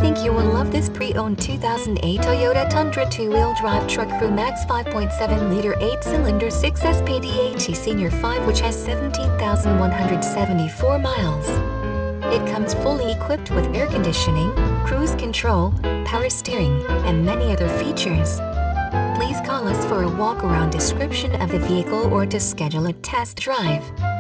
think you will love this pre-owned 2008 Toyota Tundra 2-wheel drive truck CrewMax 5.7L 8-cylinder 6-SPDAT Senior 5, which has 17,174 miles. It comes fully equipped with air conditioning, cruise control, power steering, and many other features. Please call us for a walk-around description of the vehicle or to schedule a test drive.